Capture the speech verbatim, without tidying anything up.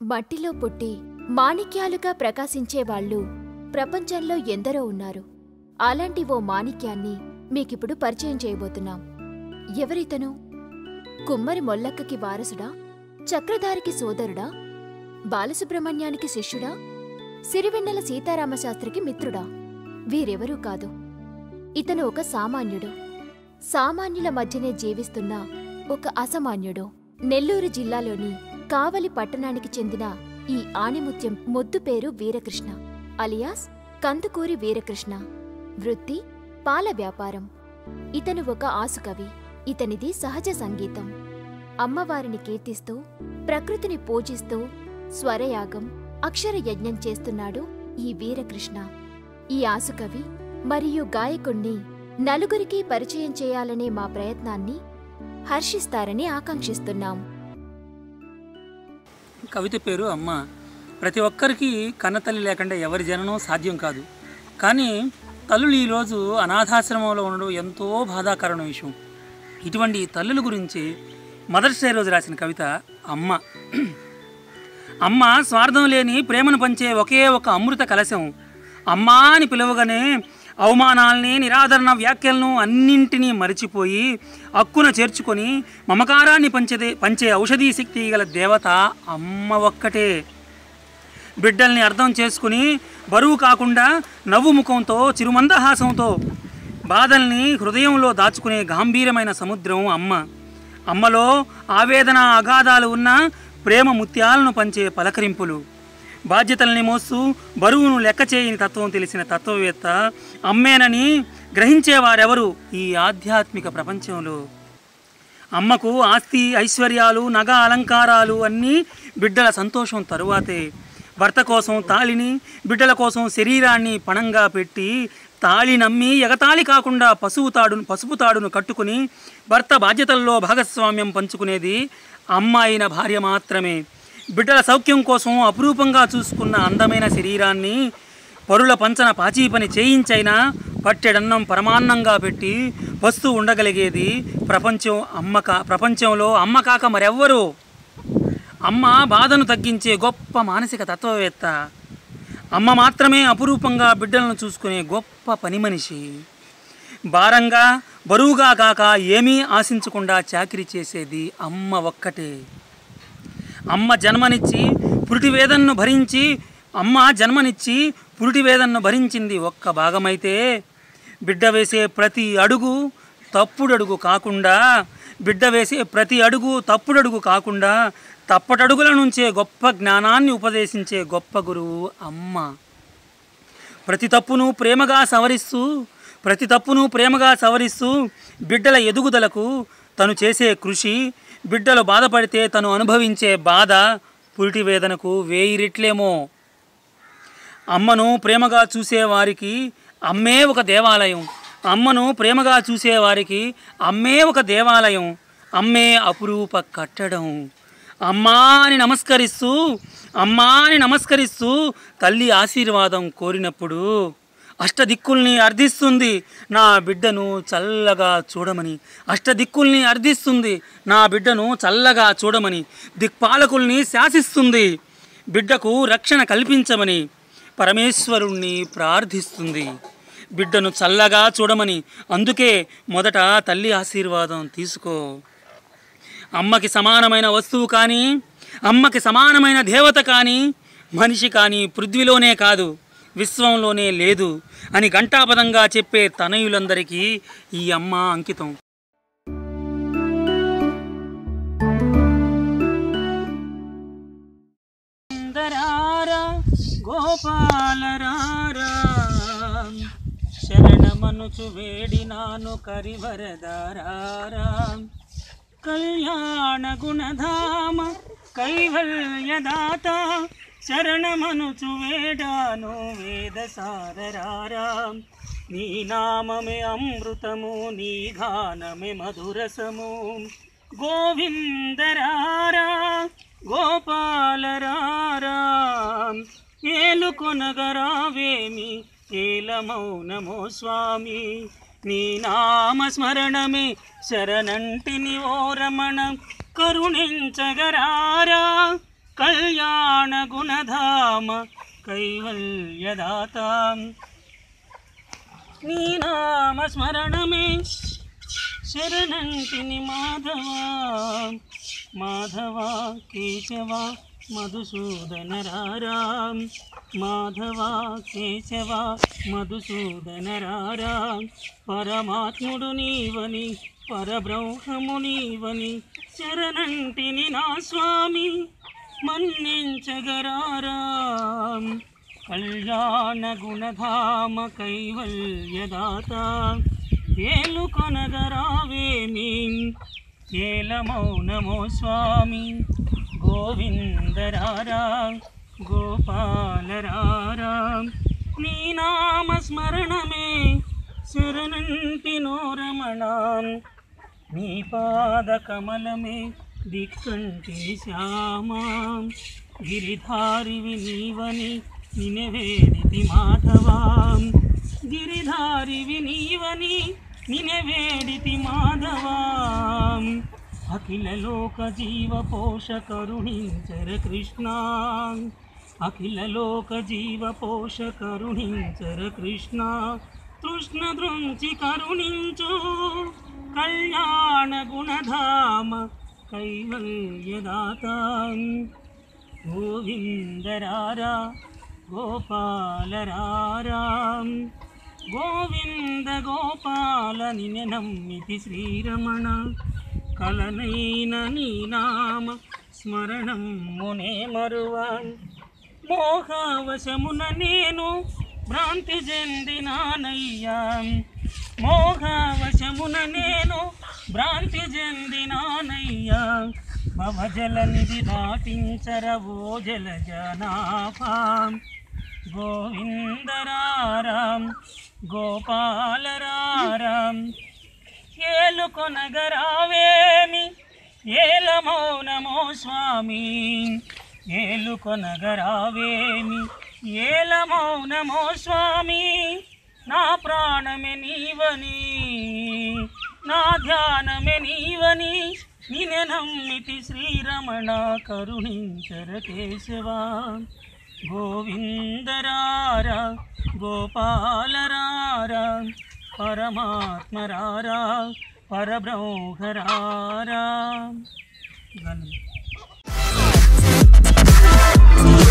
మట్టిలో పుట్టి మాణిక్యాలుగా ప్రకాశించేవాళ్లు ప్రపంచంలో ఎందరో ఉన్నారు. అలాంటి ఓ మాణిక్యాన్ని మీకిప్పుడు పరిచయం చేయబోతున్నాం. ఎవరితను? కుమ్మరి మొల్లక్కకి వారసుడా? చక్రధారికి సోదరుడా? బాలసుబ్రహ్మణ్యానికి శిష్యుడా? సిరివెన్నెల సీతారామశాస్త్రికి మిత్రుడా? వీరెవరూ కాదు. ఇతను ఒక సామాన్యుడు. సామాన్యుల మధ్యనే జీవిస్తున్న ఒక అసామాన్యుడు. నెల్లూరు జిల్లాలోని కావలి పట్టణానికి చెందిన ఈ ఆణిముత్యం మొద్దు పేరు వీరకృష్ణ, అలియాస్ కందుకూరి వీరకృష్ణ. వృత్తి పాల వ్యాపారం. ఇతను ఒక ఆసుకవి. ఇతనిది సహజ సంగీతం. అమ్మవారిని కీర్తిస్తూ, ప్రకృతిని పూజిస్తూ స్వరయాగం, అక్షర యజ్ఞం చేస్తున్నాడు ఈ వీరకృష్ణ. ఈ ఆసుకవి మరియు గాయకుణ్ణి నలుగురికి పరిచయం చేయాలనే మా ప్రయత్నాన్ని హర్షిస్తారని ఆకాంక్షిస్తున్నాం. కవిత పేరు అమ్మ. ప్రతి ఒక్కరికి కన్నతల్లి లేకుండా ఎవరి జననం సాధ్యం కాదు. కానీ తల్లులు ఈరోజు అనాథాశ్రమంలో ఉండడం ఎంతో బాధాకరమైన విషయం. ఇటువంటి తల్లుల గురించి మదర్స్ డే రోజు రాసిన కవిత అమ్మ. అమ్మ స్వార్థం లేని ప్రేమను పంచే ఒకే ఒక అమృత కలశం. అమ్మా అని పిలవగానే అవమానాల్ని, నిరాదరణ వ్యాఖ్యలను అన్నింటినీ మరిచిపోయి హక్కున చేర్చుకొని మమకారాన్ని పంచదే పంచే ఔషధీ శక్తి గల దేవత అమ్మ ఒక్కటే. బిడ్డల్ని అర్థం చేసుకుని బరువు కాకుండా నవ్వు ముఖంతో, చిరుమందహాసంతో బాధల్ని హృదయంలో దాచుకునే గాంభీరమైన సముద్రం అమ్మ. అమ్మలో ఆవేదన, అగాధాలు ఉన్న ప్రేమ ముత్యాలను పంచే పలకరింపులు. బాధ్యతల్ని మోస్తూ బరువును లెక్క చేయని తత్వం తెలిసిన తత్వవేత్త అమ్మేనని గ్రహించేవారెవరు ఈ ఆధ్యాత్మిక ప్రపంచంలో? అమ్మకు ఆస్తి, ఐశ్వర్యాలు, నగ అలంకారాలు అన్నీ బిడ్డల సంతోషం తరువాతే. భర్త కోసం తాళిని, బిడ్డల కోసం శరీరాన్ని పణంగా పెట్టి తాళి నమ్మి ఎగతాళి కాకుండా పసుపు తాడును పసుపు తాడును కట్టుకుని భర్త బాధ్యతల్లో భాగస్వామ్యం పంచుకునేది అమ్మ అయిన భార్య మాత్రమే. బిడ్డల సౌఖ్యం కోసం అపురూపంగా చూసుకున్న అందమైన శరీరాన్ని పరుల పంచన పాచీ పని చేయించైనా పట్టెడన్నం పరమాన్నంగా పెట్టి వస్తూ ఉండగలిగేది ప్రపంచం అమ్మ కా ప్రపంచంలో అమ్మ కాక మరెవ్వరూ. అమ్మ బాధను తగ్గించే గొప్ప మానసిక తత్వవేత్త. అమ్మ మాత్రమే అపురూపంగా బిడ్డలను చూసుకునే గొప్ప పని మనిషి. భారంగా, బరువుగా కాక ఏమీ ఆశించకుండా చాకిరీ చేసేది అమ్మ ఒక్కటే. అమ్మ జన్మనిచ్చి పురిటివేదనను భరించి అమ్మ జన్మనిచ్చి పురిటివేదనను భరించింది ఒక్క భాగమైతే, బిడ్డ వేసే ప్రతి అడుగు తప్పుడడుగు కాకుండా బిడ్డ వేసే ప్రతి అడుగు తప్పుడడుగు కాకుండా తప్పటడుగుల నుంచే గొప్ప జ్ఞానాన్ని ఉపదేశించే గొప్ప గురువు అమ్మ. ప్రతి తప్పును ప్రేమగా సవరిస్తూ ప్రతి తప్పును ప్రేమగా సవరిస్తూ బిడ్డల ఎదుగుదలకు తను చేసే కృషి, బిడ్డలు బాధపడితే తను అనుభవించే బాధ పురిటి వేదనకు వేయి రెట్లేమో. అమ్మను ప్రేమగా చూసేవారికి అమ్మే ఒక దేవాలయం. అమ్మను ప్రేమగా చూసేవారికి అమ్మే ఒక దేవాలయం. అమ్మే అపురూప కట్టడం. అమ్మా అని నమస్కరిస్తూ అమ్మా అని నమస్కరిస్తూ తల్లి ఆశీర్వాదం కోరినప్పుడు అష్టదిక్కుల్ని అర్థిస్తుంది నా బిడ్డను చల్లగా చూడమని. అష్టదిక్కుల్ని అర్థిస్తుంది నా బిడ్డను చల్లగా చూడమని. దిక్పాలకుల్ని శాసిస్తుంది బిడ్డకు రక్షణ కల్పించమని. పరమేశ్వరుణ్ణి ప్రార్థిస్తుంది బిడ్డను చల్లగా చూడమని. అందుకే మొదట తల్లి ఆశీర్వాదం తీసుకో. అమ్మకి సమానమైన వస్తువు కానీ, అమ్మకి సమానమైన దేవత కానీ, మనిషి కానీ పృథ్వీలోనే కాదు విశ్వంలోనే లేదు అని ఘంటాపదంగా చెప్పే తనయులందరికీ ఈ అమ్మ అంకితం. గోపాలరారా శరణమనుచు వేడినాను కరివరదారా. కళ్యాణ గుణధామ కైవల్యదాత శరణమనుచు వేడాను వేదసారరారా. నీ నామమే అమృతము, నీ గానమే మధురసము. గోవిందరారా గోపాలరారా ఏలుకొనగరావేమి ఏలమౌనమో స్వామి. నీ నామస్మరణమే శరణంటిని ఓ రమణ కరుణించగరారా. కళ్యాణ గుణధామ కైవల్యదాత నీ నామ స్మరణమే శరణంటిని మాధవా మాధవా కేశవ మధుసూదన రారాం మాధవా కేశవ మధుసూదన రారాం పరమాత్ముడు నీవని పరబ్రహ్మము నీవని శరణంటిని నా స్వామి మన్నించగరారాం కళ్యాణ గుణధామ కైవల్యదాత ఏలుకొనగరావేమి ఏల మౌనమో స్వామి గోవిందరారా గోపాలరారా నీ నామ స్మరణమే శరణంటినో రమణ నీ పాద కమలమే దిక్కంటిని శ్యామా గిరిధారివి నీవని నినవేడితి మాధవా గిరిధారివి నీవని నినవేడితి మాధవా అఖిల లోక జీవ పోష కరుణించర కృష్ణ అఖిల లోక జీవ పోష కరుణించర కృష్ణ తృష్ణ దృంచి కరుణించు కళ్యాణ గుణధామ కైవల్యదాత గోవిందరారా గోపాలరారా గోవింద గోపాల నిన్నే నమ్మితి శ్రీరమణ కలనైన నీ నామ స్మరణం మునే మరువా మోహవశమున నేను భ్రాంతి చెందినానయ్యా మోహవశమున నేను భ్రాంతి చెందినానయ్యా భవజలనిధి దాటించరవో జల జనాభాం గోవిందరారాం గోపాలరారాం ఏలుకొనగరావేమి ఏల మౌనమో స్వామి ఏలుకొనగరావేమి ఏల మౌనమో స్వామి నా ప్రాణమే నీవని నా ధ్యానమే నీవని నిన్నే నమ్మితి శ్రీరమణ కరుణించర కేశవా గోవిందరారా గోపాలరారా పరమాత్మరారా పరబ్రహ్మరారా.